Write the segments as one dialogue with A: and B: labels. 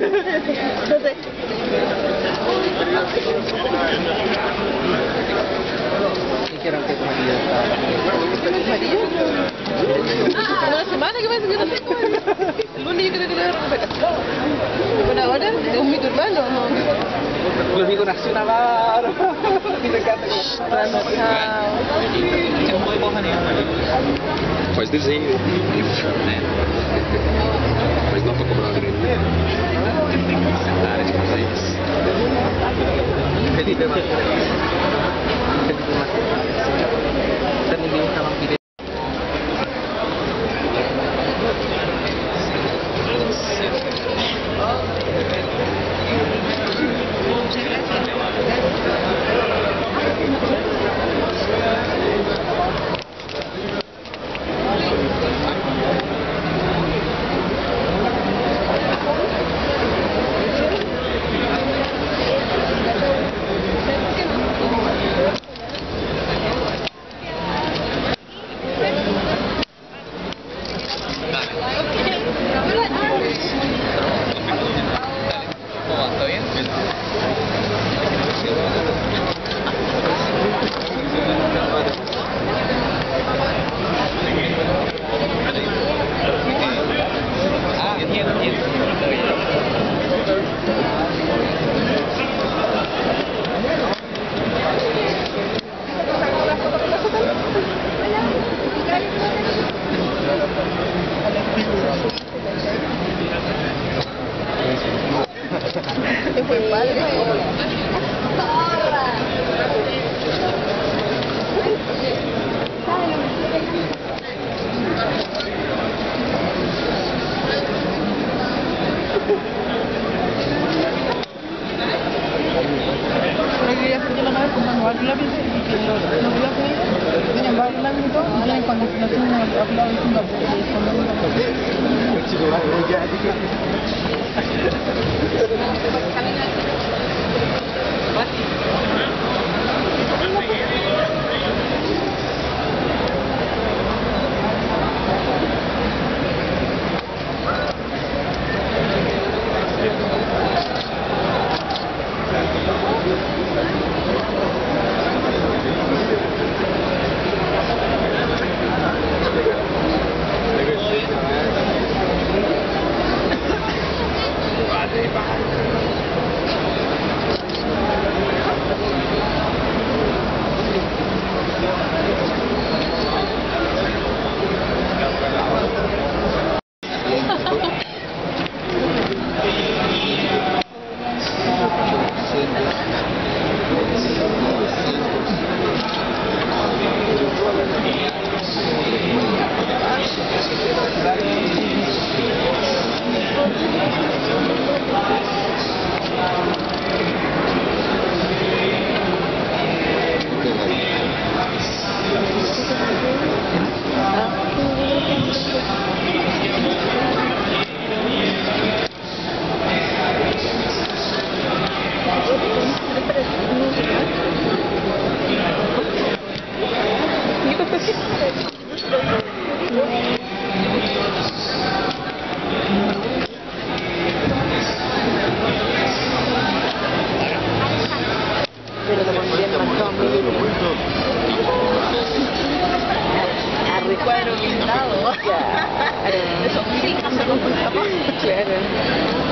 A: Dijeron que tu marido estaba...
B: ¿Marido? Una semana que parece que no tengo marido. El lunes yo creo que lo voy a recuperar. Bueno, ahora es un mito urbano, ¿no?
A: Conmigo nació una vara. Y te encanta como...
C: Faz desenho. Mas não pra cobrar uma grana.
A: Felipe Martínez. Felipe Martínez. También dibuja vampiro.
B: Fue padre.
D: Quería hacer la cabeza con varios lápices y que lo voy a hacer. Tienen varios lápices y todo, y tienen cuando se lo hacen apilado de Singapur.
B: Pero lo pondría en marcado a recuadro blindado. Eso sí, hacerlo con tapa. Claro.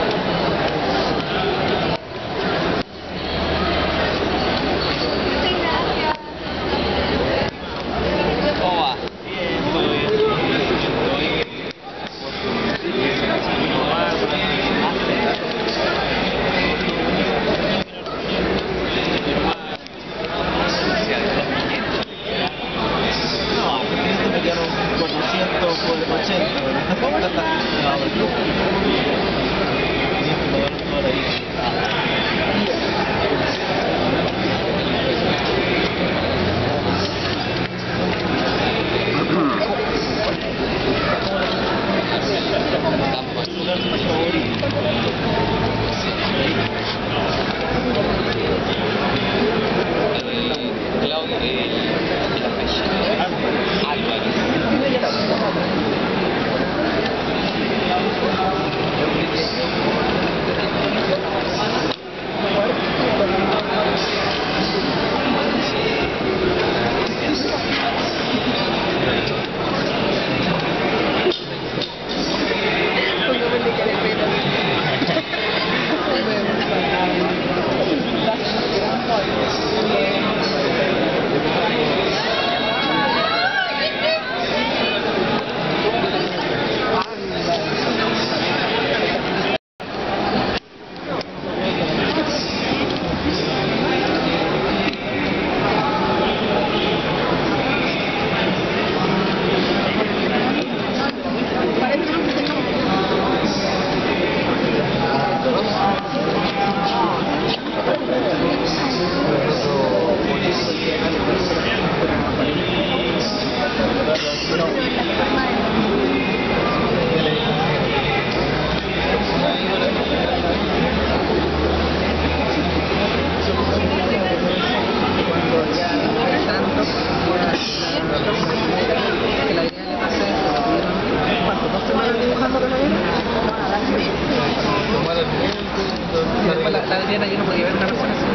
B: Adriana, yo no podía ver una persona así.